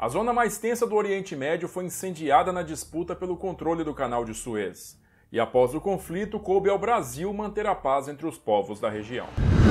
A zona mais tensa do Oriente Médio foi incendiada na disputa pelo controle do Canal de Suez. E após o conflito, coube ao Brasil manter a paz entre os povos da região.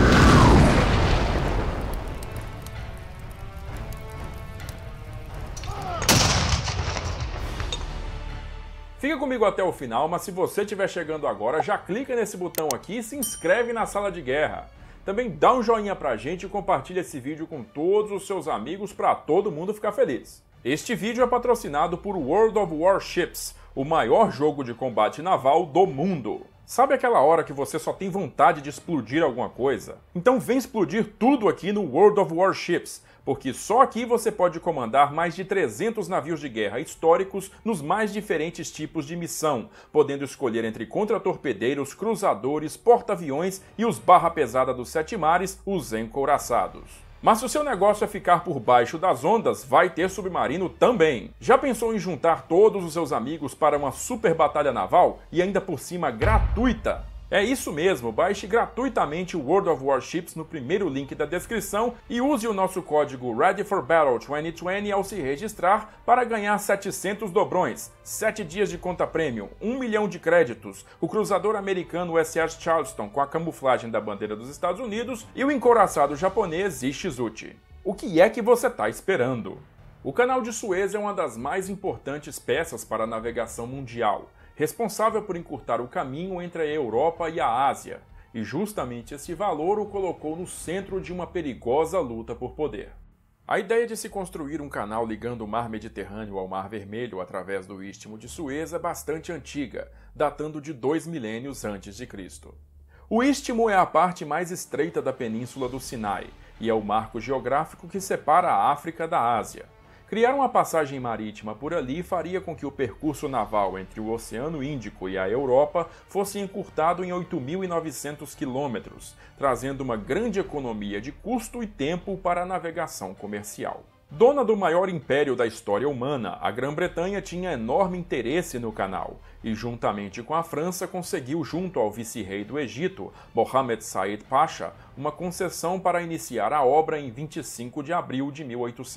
Fica comigo até o final, mas se você estiver chegando agora, já clica nesse botão aqui e se inscreve na Sala de Guerra. Também dá um joinha pra gente e compartilha esse vídeo com todos os seus amigos para todo mundo ficar feliz. Este vídeo é patrocinado por World of Warships, o maior jogo de combate naval do mundo. Sabe aquela hora que você só tem vontade de explodir alguma coisa? Então vem explodir tudo aqui no World of Warships, porque só aqui você pode comandar mais de 300 navios de guerra históricos nos mais diferentes tipos de missão, podendo escolher entre contratorpedeiros, cruzadores, porta-aviões e os barra pesada dos sete mares, os encouraçados. Mas se o seu negócio é ficar por baixo das ondas, vai ter submarino também. Já pensou em juntar todos os seus amigos para uma super batalha naval e ainda por cima gratuita? É isso mesmo, baixe gratuitamente o World of Warships no primeiro link da descrição e use o nosso código READYFORBATTLE2020 ao se registrar para ganhar 700 dobrões, 7 dias de conta premium, 1 milhão de créditos, o cruzador americano USS Charleston com a camuflagem da bandeira dos Estados Unidos e o encouraçado japonês Ishizuchi. O que é que você está esperando? O Canal de Suez é uma das mais importantes peças para a navegação mundial, responsável por encurtar o caminho entre a Europa e a Ásia, e justamente esse valor o colocou no centro de uma perigosa luta por poder. A ideia de se construir um canal ligando o Mar Mediterrâneo ao Mar Vermelho através do Istmo de Suez é bastante antiga, datando de 2 milênios antes de Cristo. O Istmo é a parte mais estreita da Península do Sinai, e é o marco geográfico que separa a África da Ásia. Criar uma passagem marítima por ali faria com que o percurso naval entre o Oceano Índico e a Europa fosse encurtado em 8.900 quilômetros, trazendo uma grande economia de custo e tempo para a navegação comercial. Dona do maior império da história humana, a Grã-Bretanha tinha enorme interesse no canal e, juntamente com a França, conseguiu, junto ao vice-rei do Egito, Mohammed Said Pasha, uma concessão para iniciar a obra em 25 de abril de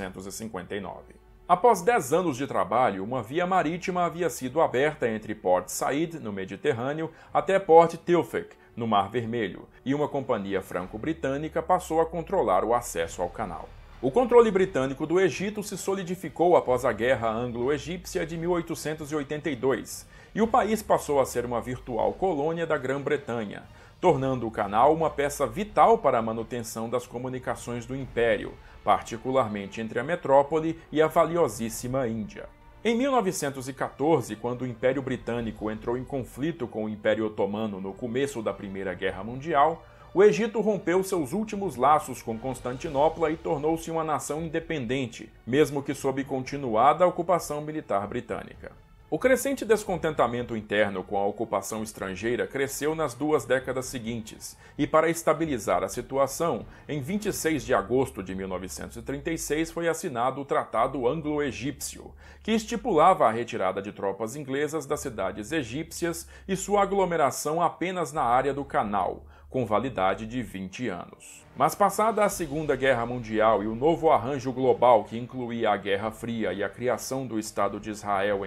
1859. Após 10 anos de trabalho, uma via marítima havia sido aberta entre Port Said, no Mediterrâneo, até Port Tilfik, no Mar Vermelho, e uma companhia franco-britânica passou a controlar o acesso ao canal. O controle britânico do Egito se solidificou após a Guerra Anglo-Egípcia de 1882, e o país passou a ser uma virtual colônia da Grã-Bretanha, tornando o canal uma peça vital para a manutenção das comunicações do Império, particularmente entre a metrópole e a valiosíssima Índia. Em 1914, quando o Império Britânico entrou em conflito com o Império Otomano no começo da Primeira Guerra Mundial, o Egito rompeu seus últimos laços com Constantinopla e tornou-se uma nação independente, mesmo que sob continuada ocupação militar britânica. O crescente descontentamento interno com a ocupação estrangeira cresceu nas 2 décadas seguintes, e para estabilizar a situação, em 26 de agosto de 1936 foi assinado o Tratado Anglo-Egípcio, que estipulava a retirada de tropas inglesas das cidades egípcias e sua aglomeração apenas na área do canal, com validade de 20 anos. Mas passada a Segunda Guerra Mundial e o novo arranjo global que incluía a Guerra Fria e a criação do Estado de Israel em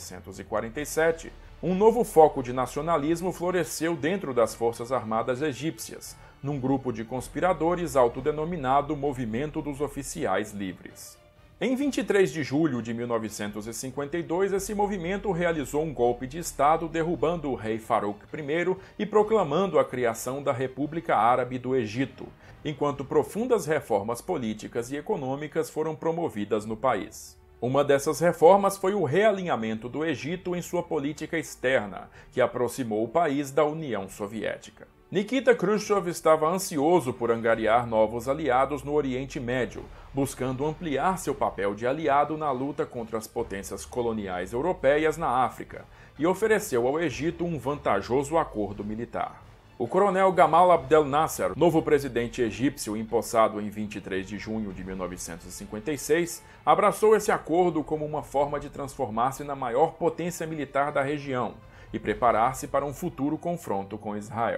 1947, um novo foco de nacionalismo floresceu dentro das Forças Armadas egípcias, num grupo de conspiradores autodenominado Movimento dos Oficiais Livres. Em 23 de julho de 1952, esse movimento realizou um golpe de Estado derrubando o rei Farouk I e proclamando a criação da República Árabe do Egito, enquanto profundas reformas políticas e econômicas foram promovidas no país. Uma dessas reformas foi o realinhamento do Egito em sua política externa, que aproximou o país da União Soviética. Nikita Khrushchev estava ansioso por angariar novos aliados no Oriente Médio, buscando ampliar seu papel de aliado na luta contra as potências coloniais europeias na África, e ofereceu ao Egito um vantajoso acordo militar. O coronel Gamal Abdel Nasser, novo presidente egípcio empossado em 23 de junho de 1956, abraçou esse acordo como uma forma de transformar-se na maior potência militar da região e preparar-se para um futuro confronto com Israel.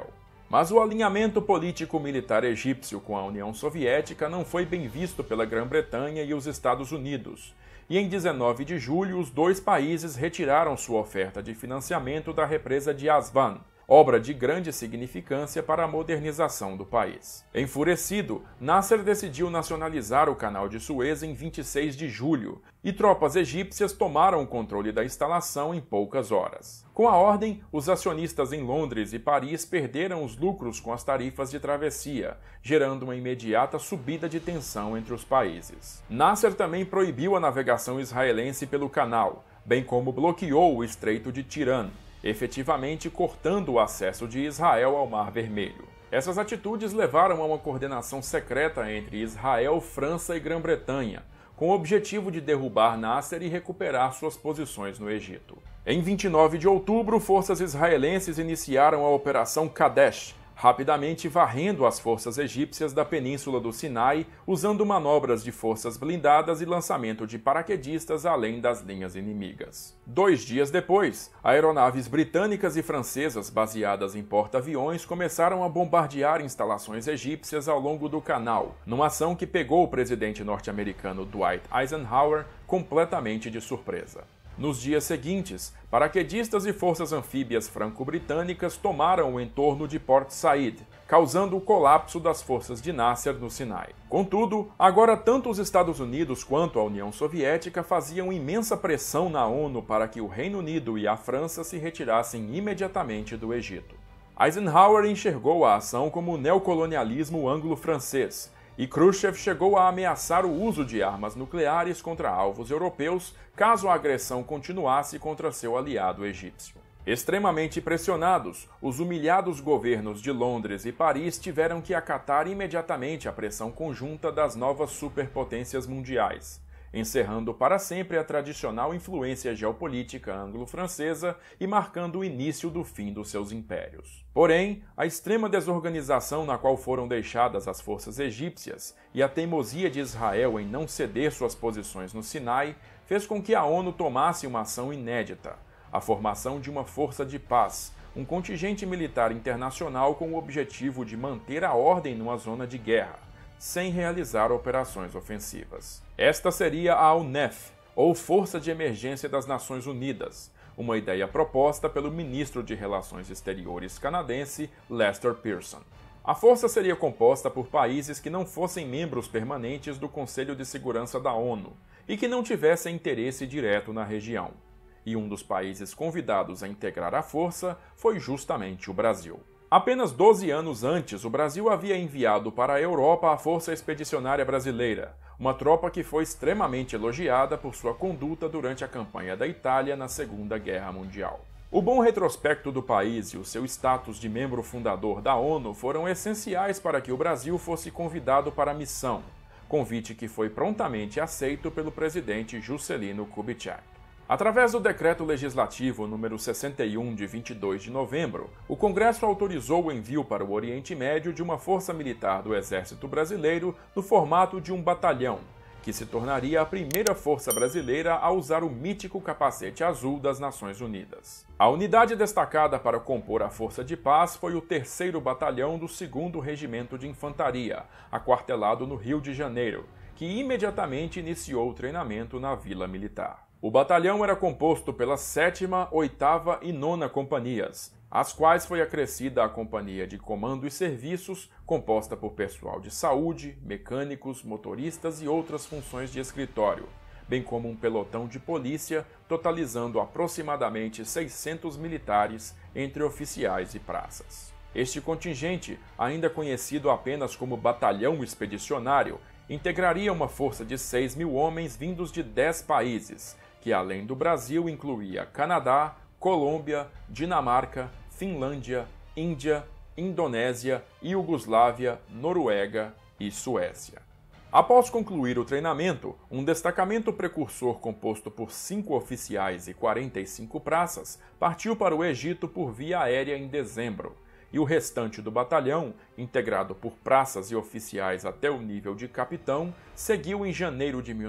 Mas o alinhamento político-militar egípcio com a União Soviética não foi bem visto pela Grã-Bretanha e os Estados Unidos, e em 19 de julho os dois países retiraram sua oferta de financiamento da represa de Aswan, obra de grande significância para a modernização do país. Enfurecido, Nasser decidiu nacionalizar o Canal de Suez em 26 de julho, e tropas egípcias tomaram o controle da instalação em poucas horas. Com a ordem, os acionistas em Londres e Paris perderam os lucros com as tarifas de travessia, gerando uma imediata subida de tensão entre os países. Nasser também proibiu a navegação israelense pelo canal, bem como bloqueou o Estreito de Tirã, efetivamente cortando o acesso de Israel ao Mar Vermelho. Essas atitudes levaram a uma coordenação secreta entre Israel, França e Grã-Bretanha, com o objetivo de derrubar Nasser e recuperar suas posições no Egito. Em 29 de outubro, forças israelenses iniciaram a Operação Kadesh, rapidamente varrendo as forças egípcias da península do Sinai, usando manobras de forças blindadas e lançamento de paraquedistas além das linhas inimigas. 2 dias depois, aeronaves britânicas e francesas baseadas em porta-aviões começaram a bombardear instalações egípcias ao longo do canal, numa ação que pegou o presidente norte-americano Dwight Eisenhower completamente de surpresa. Nos dias seguintes, paraquedistas e forças anfíbias franco-britânicas tomaram o entorno de Port Said, causando o colapso das forças de Nasser no Sinai. Contudo, agora tanto os Estados Unidos quanto a União Soviética faziam imensa pressão na ONU para que o Reino Unido e a França se retirassem imediatamente do Egito. Eisenhower enxergou a ação como neocolonialismo anglo-francês, e Khrushchev chegou a ameaçar o uso de armas nucleares contra alvos europeus caso a agressão continuasse contra seu aliado egípcio. Extremamente pressionados, os humilhados governos de Londres e Paris tiveram que acatar imediatamente a pressão conjunta das novas superpotências mundiais, encerrando para sempre a tradicional influência geopolítica anglo-francesa e marcando o início do fim dos seus impérios. Porém, a extrema desorganização na qual foram deixadas as forças egípcias e a teimosia de Israel em não ceder suas posições no Sinai fez com que a ONU tomasse uma ação inédita: a formação de uma força de paz, um contingente militar internacional com o objetivo de manter a ordem numa zona de guerra, sem realizar operações ofensivas. Esta seria a UNEF, ou Força de Emergência das Nações Unidas, uma ideia proposta pelo ministro de Relações Exteriores canadense Lester Pearson. A força seria composta por países que não fossem membros permanentes do Conselho de Segurança da ONU e que não tivessem interesse direto na região. E um dos países convidados a integrar a força foi justamente o Brasil. Apenas 12 anos antes, o Brasil havia enviado para a Europa a Força Expedicionária Brasileira, uma tropa que foi extremamente elogiada por sua conduta durante a campanha da Itália na Segunda Guerra Mundial. O bom retrospecto do país e o seu status de membro fundador da ONU foram essenciais para que o Brasil fosse convidado para a missão, convite que foi prontamente aceito pelo presidente Juscelino Kubitschek. Através do Decreto Legislativo número 61 de 22 de novembro, o Congresso autorizou o envio para o Oriente Médio de uma força militar do Exército Brasileiro no formato de um batalhão, que se tornaria a primeira força brasileira a usar o mítico capacete azul das Nações Unidas. A unidade destacada para compor a Força de Paz foi o 3º Batalhão do 2º Regimento de Infantaria, aquartelado no Rio de Janeiro, que imediatamente iniciou o treinamento na Vila Militar. O batalhão era composto pelas 7ª, 8ª e 9ª companhias, às quais foi acrescida a Companhia de Comando e Serviços, composta por pessoal de saúde, mecânicos, motoristas e outras funções de escritório, bem como um pelotão de polícia, totalizando aproximadamente 600 militares entre oficiais e praças. Este contingente, ainda conhecido apenas como Batalhão Expedicionário, integraria uma força de 6.000 homens vindos de 10 países, que além do Brasil incluía Canadá, Colômbia, Dinamarca, Finlândia, Índia, Indonésia, Iugoslávia, Noruega e Suécia. Após concluir o treinamento, um destacamento precursor composto por 5 oficiais e 45 praças partiu para o Egito por via aérea em dezembro, e o restante do batalhão, integrado por praças e oficiais até o nível de capitão, seguiu em janeiro de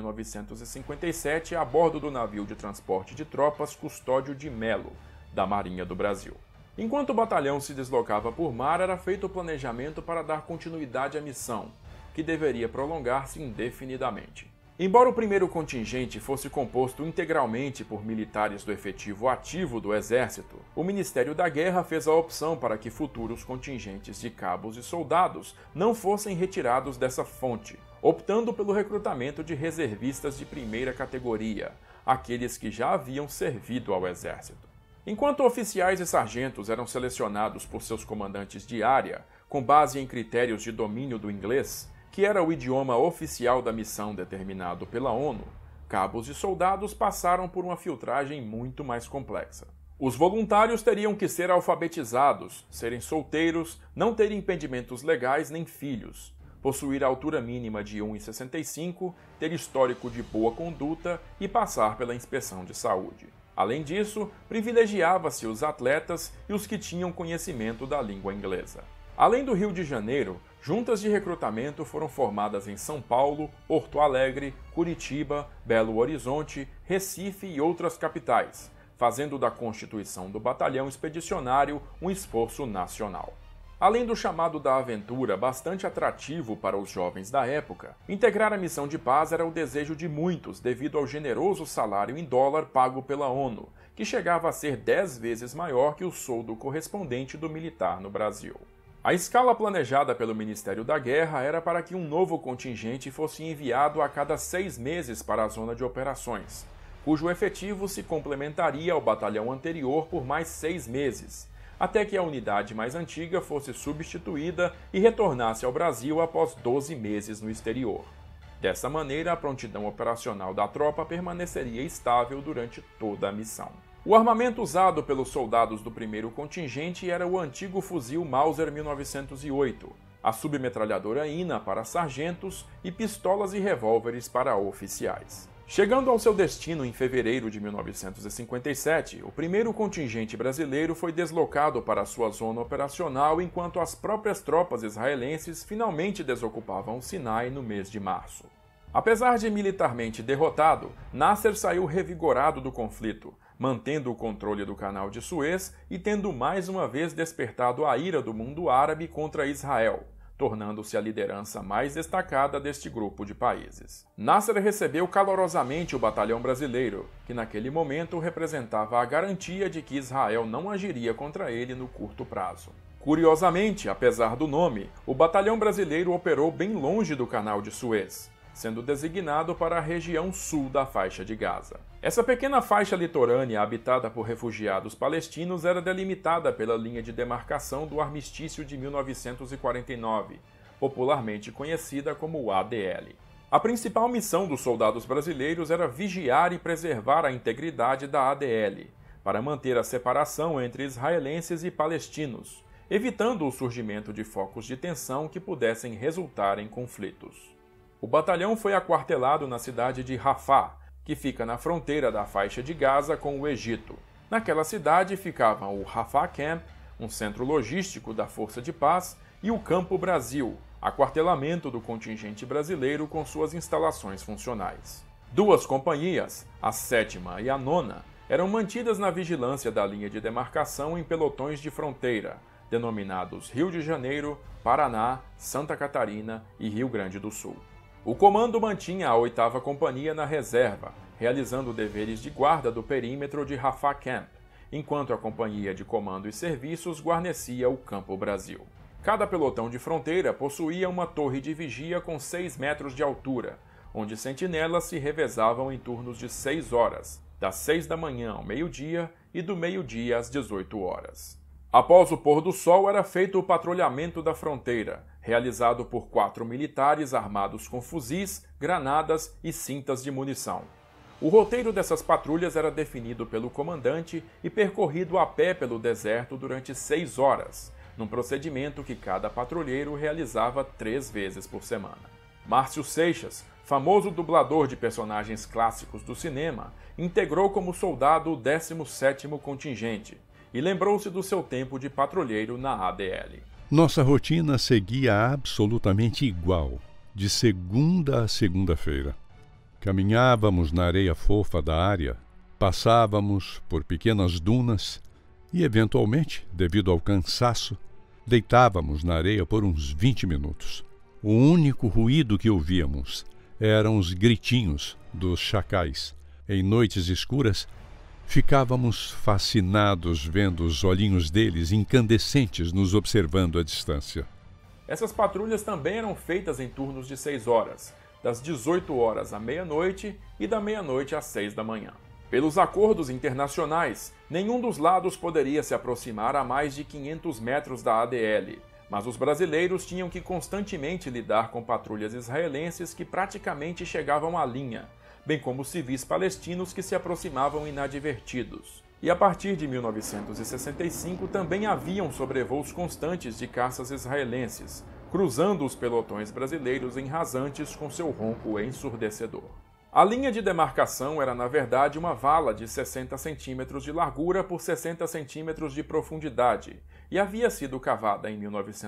1957 a bordo do navio de transporte de tropas Custódio de Melo, da Marinha do Brasil. Enquanto o batalhão se deslocava por mar, era feito o planejamento para dar continuidade à missão, que deveria prolongar-se indefinidamente. Embora o primeiro contingente fosse composto integralmente por militares do efetivo ativo do Exército, o Ministério da Guerra fez a opção para que futuros contingentes de cabos e soldados não fossem retirados dessa fonte, optando pelo recrutamento de reservistas de primeira categoria, aqueles que já haviam servido ao Exército. Enquanto oficiais e sargentos eram selecionados por seus comandantes de área, com base em critérios de domínio do inglês, que era o idioma oficial da missão determinado pela ONU, cabos e soldados passaram por uma filtragem muito mais complexa. Os voluntários teriam que ser alfabetizados, serem solteiros, não terem impedimentos legais nem filhos, possuir a altura mínima de 1,65, ter histórico de boa conduta e passar pela inspeção de saúde. Além disso, privilegiava-se os atletas e os que tinham conhecimento da língua inglesa. Além do Rio de Janeiro, juntas de recrutamento foram formadas em São Paulo, Porto Alegre, Curitiba, Belo Horizonte, Recife e outras capitais, fazendo da constituição do batalhão expedicionário um esforço nacional. Além do chamado da aventura bastante atrativo para os jovens da época, integrar a missão de paz era o desejo de muitos devido ao generoso salário em dólar pago pela ONU, que chegava a ser 10 vezes maior que o soldo correspondente do militar no Brasil. A escala planejada pelo Ministério da Guerra era para que um novo contingente fosse enviado a cada 6 meses para a zona de operações, cujo efetivo se complementaria ao batalhão anterior por mais 6 meses, até que a unidade mais antiga fosse substituída e retornasse ao Brasil após 12 meses no exterior. Dessa maneira, a prontidão operacional da tropa permaneceria estável durante toda a missão. O armamento usado pelos soldados do primeiro contingente era o antigo fuzil Mauser 1908, a submetralhadora INA para sargentos e pistolas e revólveres para oficiais. Chegando ao seu destino em fevereiro de 1957, o primeiro contingente brasileiro foi deslocado para sua zona operacional enquanto as próprias tropas israelenses finalmente desocupavam o Sinai no mês de março. Apesar de militarmente derrotado, Nasser saiu revigorado do conflito, mantendo o controle do Canal de Suez e tendo mais uma vez despertado a ira do mundo árabe contra Israel, tornando-se a liderança mais destacada deste grupo de países. Nasser recebeu calorosamente o batalhão brasileiro, que naquele momento representava a garantia de que Israel não agiria contra ele no curto prazo. Curiosamente, apesar do nome, o batalhão brasileiro operou bem longe do Canal de Suez, sendo designado para a região sul da faixa de Gaza. Essa pequena faixa litorânea habitada por refugiados palestinos era delimitada pela linha de demarcação do Armistício de 1949, popularmente conhecida como o ADL. A principal missão dos soldados brasileiros era vigiar e preservar a integridade da ADL, para manter a separação entre israelenses e palestinos, evitando o surgimento de focos de tensão que pudessem resultar em conflitos. O batalhão foi aquartelado na cidade de Rafah, que fica na fronteira da faixa de Gaza com o Egito. Naquela cidade ficavam o Rafah Camp, um centro logístico da Força de Paz, e o Campo Brasil, aquartelamento do contingente brasileiro com suas instalações funcionais. 2 companhias, a 7ª e a 9ª, eram mantidas na vigilância da linha de demarcação em pelotões de fronteira, denominados Rio de Janeiro, Paraná, Santa Catarina e Rio Grande do Sul. O comando mantinha a 8ª Companhia na reserva, realizando deveres de guarda do perímetro de Rafah Camp, enquanto a Companhia de Comando e Serviços guarnecia o Campo Brasil. Cada pelotão de fronteira possuía uma torre de vigia com 6 metros de altura, onde sentinelas se revezavam em turnos de 6 horas, das 6 da manhã ao meio-dia e do meio-dia às 18 horas. Após o pôr do sol era feito o patrulhamento da fronteira, realizado por 4 militares armados com fuzis, granadas e cintas de munição. O roteiro dessas patrulhas era definido pelo comandante e percorrido a pé pelo deserto durante 6 horas, num procedimento que cada patrulheiro realizava 3 vezes por semana. Márcio Seixas, famoso dublador de personagens clássicos do cinema, integrou como soldado o 17º Contingente, e lembrou-se do seu tempo de patrulheiro na ADL. Nossa rotina seguia absolutamente igual, de segunda a segunda-feira. Caminhávamos na areia fofa da área, passávamos por pequenas dunas e, eventualmente, devido ao cansaço, deitávamos na areia por uns 20 minutos. O único ruído que ouvíamos eram os gritinhos dos chacais. Em noites escuras, ficávamos fascinados vendo os olhinhos deles incandescentes nos observando à distância. Essas patrulhas também eram feitas em turnos de 6 horas, das 18 horas à meia-noite e da meia-noite às 6 da manhã. Pelos acordos internacionais, nenhum dos lados poderia se aproximar a mais de 500 metros da ADL, mas os brasileiros tinham que constantemente lidar com patrulhas israelenses que praticamente chegavam à linha, bem como civis palestinos que se aproximavam inadvertidos. E a partir de 1965 também haviam sobrevoos constantes de caças israelenses, cruzando os pelotões brasileiros em rasantes com seu ronco ensurdecedor. A linha de demarcação era, na verdade, uma vala de 60 centímetros de largura por 60 centímetros de profundidade e havia sido cavada em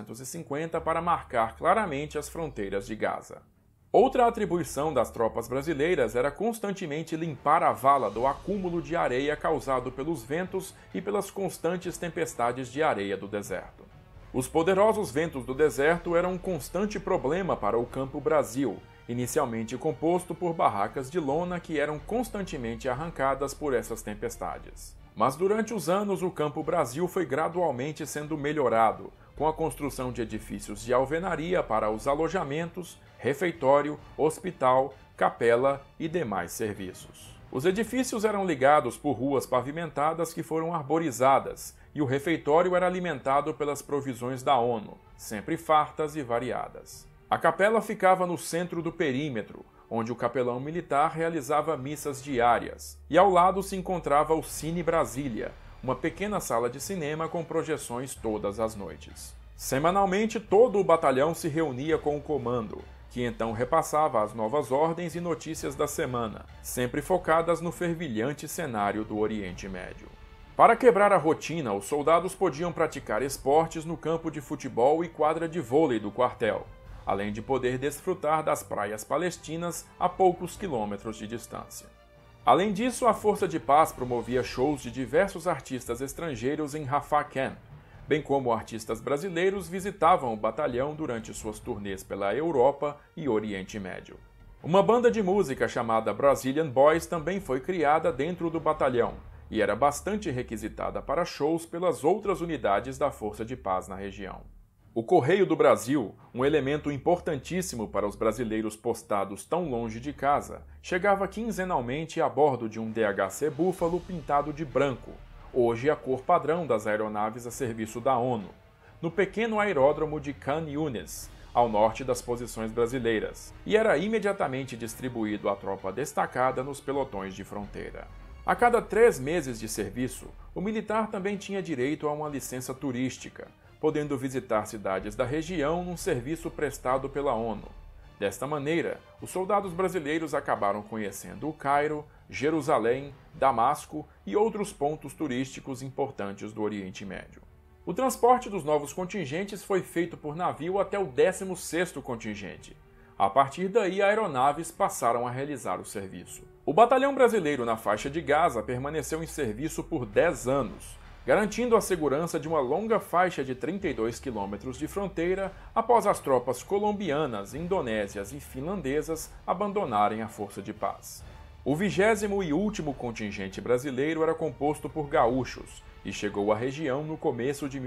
1950 para marcar claramente as fronteiras de Gaza. Outra atribuição das tropas brasileiras era constantemente limpar a vala do acúmulo de areia causado pelos ventos e pelas constantes tempestades de areia do deserto. Os poderosos ventos do deserto eram um constante problema para o Campo Brasil, inicialmente composto por barracas de lona que eram constantemente arrancadas por essas tempestades. Mas durante os anos o Campo Brasil foi gradualmente sendo melhorado, com a construção de edifícios de alvenaria para os alojamentos, refeitório, hospital, capela e demais serviços. Os edifícios eram ligados por ruas pavimentadas que foram arborizadas, e o refeitório era alimentado pelas provisões da ONU, sempre fartas e variadas. A capela ficava no centro do perímetro, onde o capelão militar realizava missas diárias, e ao lado se encontrava o Cine Brasília, uma pequena sala de cinema com projeções todas as noites. Semanalmente, todo o batalhão se reunia com o comando, que então repassava as novas ordens e notícias da semana, sempre focadas no fervilhante cenário do Oriente Médio. Para quebrar a rotina, os soldados podiam praticar esportes no campo de futebol e quadra de vôlei do quartel, além de poder desfrutar das praias palestinas a poucos quilômetros de distância. Além disso, a Força de Paz promovia shows de diversos artistas estrangeiros em Rafah Camp, bem como artistas brasileiros visitavam o batalhão durante suas turnês pela Europa e Oriente Médio. Uma banda de música chamada Brazilian Boys também foi criada dentro do batalhão e era bastante requisitada para shows pelas outras unidades da Força de Paz na região. O Correio do Brasil, um elemento importantíssimo para os brasileiros postados tão longe de casa, chegava quinzenalmente a bordo de um DHC Búfalo pintado de branco, hoje a cor padrão das aeronaves a serviço da ONU, no pequeno aeródromo de Khan Yunis, ao norte das posições brasileiras, e era imediatamente distribuído à tropa destacada nos pelotões de fronteira. A cada 3 meses de serviço, o militar também tinha direito a uma licença turística, podendo visitar cidades da região num serviço prestado pela ONU. Desta maneira, os soldados brasileiros acabaram conhecendo o Cairo, Jerusalém, Damasco e outros pontos turísticos importantes do Oriente Médio. O transporte dos novos contingentes foi feito por navio até o 16º contingente. A partir daí, aeronaves passaram a realizar o serviço. O batalhão brasileiro na faixa de Gaza permaneceu em serviço por 10 anos, garantindo a segurança de uma longa faixa de 32 quilômetros de fronteira após as tropas colombianas, indonésias e finlandesas abandonarem a Força de Paz. O 20º e último contingente brasileiro era composto por gaúchos e chegou à região no começo de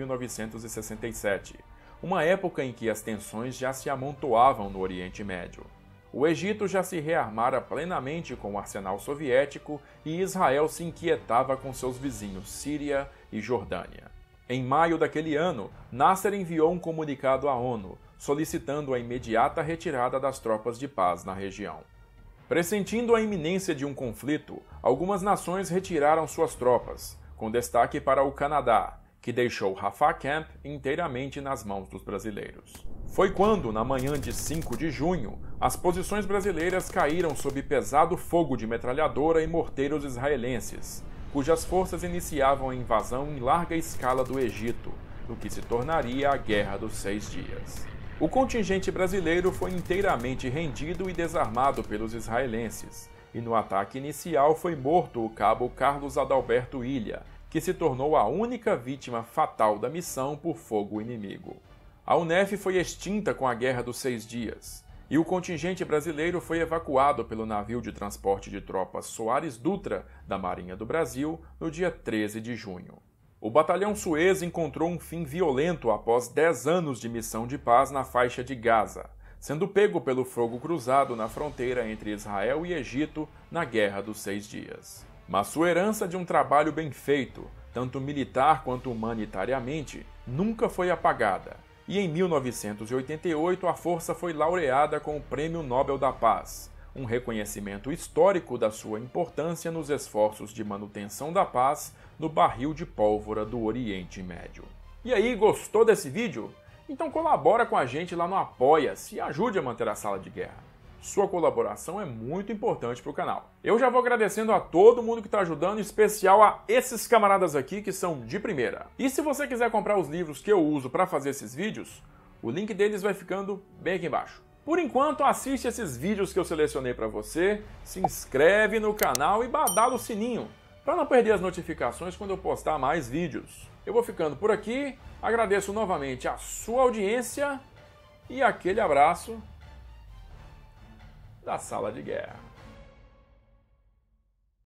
1967, uma época em que as tensões já se amontoavam no Oriente Médio. O Egito já se rearmara plenamente com o arsenal soviético e Israel se inquietava com seus vizinhos Síria e Jordânia. Em maio daquele ano, Nasser enviou um comunicado à ONU, solicitando a imediata retirada das tropas de paz na região. Pressentindo a iminência de um conflito, algumas nações retiraram suas tropas, com destaque para o Canadá, que deixou Rafah Camp inteiramente nas mãos dos brasileiros. Foi quando, na manhã de 5 de junho, as posições brasileiras caíram sob pesado fogo de metralhadora e morteiros israelenses, cujas forças iniciavam a invasão em larga escala do Egito, no que se tornaria a Guerra dos 6 Dias. O contingente brasileiro foi inteiramente rendido e desarmado pelos israelenses, e no ataque inicial foi morto o cabo Carlos Adalberto Ilha, que que se tornou a única vítima fatal da missão por fogo inimigo. A UNEF foi extinta com a Guerra dos 6 Dias, e o contingente brasileiro foi evacuado pelo navio de transporte de tropas Soares Dutra, da Marinha do Brasil, no dia 13 de junho. O Batalhão Suez encontrou um fim violento após 10 anos de missão de paz na faixa de Gaza, sendo pego pelo fogo cruzado na fronteira entre Israel e Egito na Guerra dos 6 Dias. Mas sua herança de um trabalho bem feito, tanto militar quanto humanitariamente, nunca foi apagada, e em 1988 a força foi laureada com o Prêmio Nobel da Paz, um reconhecimento histórico da sua importância nos esforços de manutenção da paz no barril de pólvora do Oriente Médio. E aí, gostou desse vídeo? Então colabora com a gente lá no Apoia-se e ajude a manter a Sala de Guerra. Sua colaboração é muito importante para o canal. Eu já vou agradecendo a todo mundo que está ajudando, em especial a esses camaradas aqui que são de primeira. E se você quiser comprar os livros que eu uso para fazer esses vídeos, o link deles vai ficando bem aqui embaixo. Por enquanto, assiste esses vídeos que eu selecionei para você, se inscreve no canal e badala o sininho, para não perder as notificações quando eu postar mais vídeos. Eu vou ficando por aqui, agradeço novamente a sua audiência e aquele abraço da Sala de Guerra.